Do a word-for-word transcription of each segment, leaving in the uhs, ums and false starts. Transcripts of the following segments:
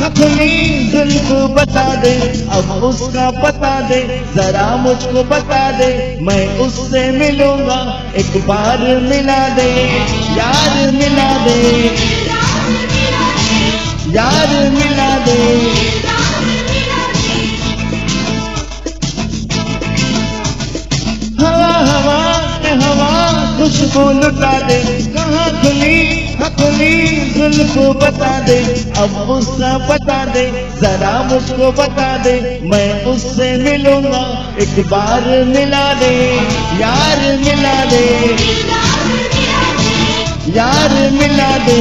अपनी जुल्फ बता दे, अब उसका पता दे, जरा मुझको बता दे, मैं उससे मिलूंगा, एक बार मिला दे, यार मिला दे, यार मिला दे। हवा हवा के हवा खुशबू लुटा दे, कहाँ खुली खुली जुल्फ बता दे, अब उसका बता दे, जरा मुझको बता दे, मैं उससे मिलूंगा, एक बार मिला दे, यार मिला दे, यार मिला दे।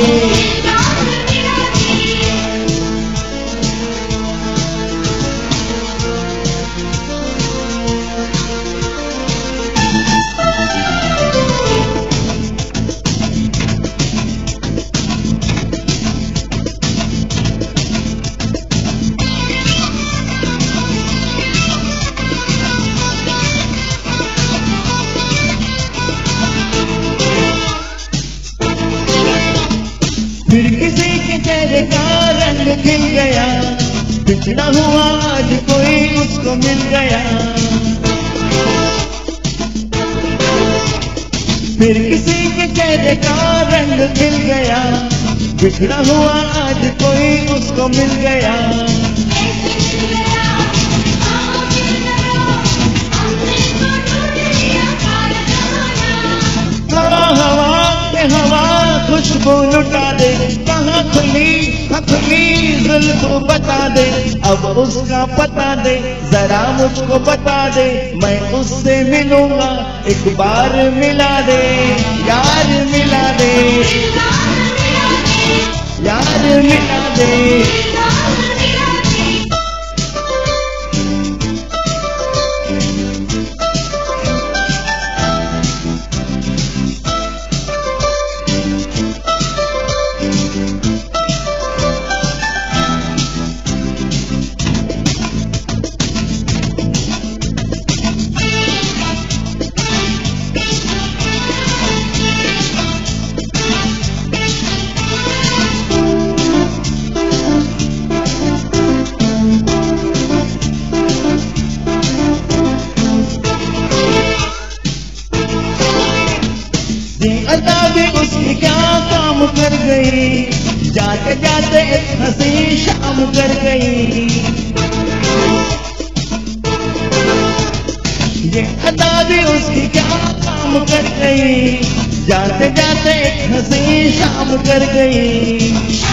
फिर किसी के चेहरे का रंग खिल गया, बिछड़ा हुआ आज कोई उसको मिल गया। फिर किसी के चेहरे का रंग खिल गया, बिछड़ा हुआ आज कोई उसको मिल गया। हवा हवा के हवा खुशबू लुटा दे, कहाँ खुली खुली जुल्फ बता दे, अब उसका पता दे, जरा मुझको बता दे, मैं उससे मिलूंगा, एक बार मिला दे, यार मिला दे, यार मिला दे। अदा भी उसकी क्या काम कर गई, जाते जाते एक हंसी शाम कर गई। ये अदा भी उसकी क्या काम कर गई, जाते जाते एक हंसी शाम कर गई।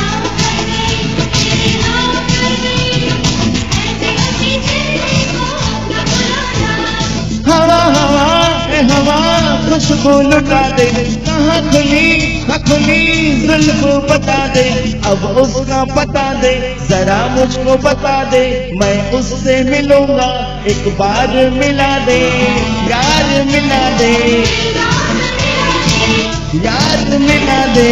हवा हवा हवा खुशबू लुटा दे, कहाँ खुली खुली जुल्फ बता दे, अब उसका पता दे, जरा मुझको बता दे, मैं उससे मिलूंगा, एक बार मिला दे, यार मिला दे, यार मिला दे।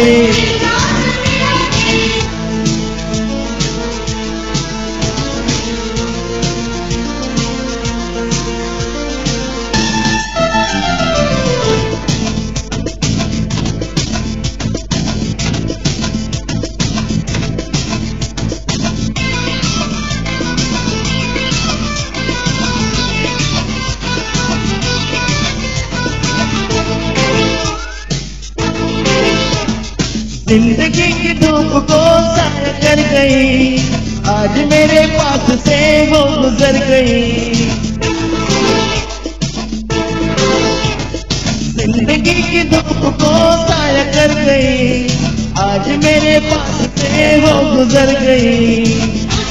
जिंदगी की धूप को साया कर गई, आज मेरे पास से वो गुजर गई। जिंदगी की धूप को साया कर गई, आज मेरे पास से वो गुजर गई।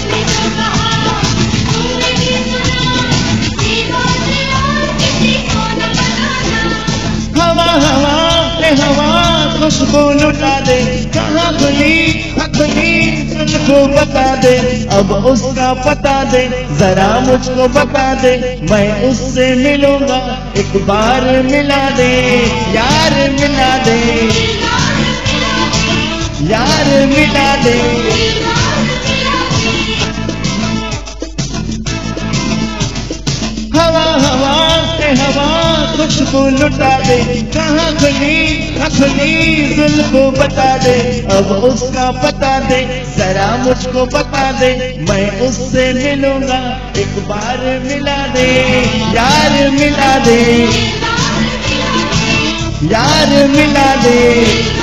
हवा हवा हवा खुशबू लुटा दे, कहाँ खुली खुली तुझको बता दे, अब उसका पता दे, जरा मुझको बता दे, मैं उससे मिलूंगा, एक बार मिला दे, यार मिला दे, यार मिला दे। हवा हवा से हवा खुशबू लुटा दे, कहाँ खुली खुली जुल्फों बता दे, अब उसका पता दे, जरा मुझको बता दे, मैं उससे मिलूंगा, एक बार मिला दे, यार मिला दे, यार मिला दे।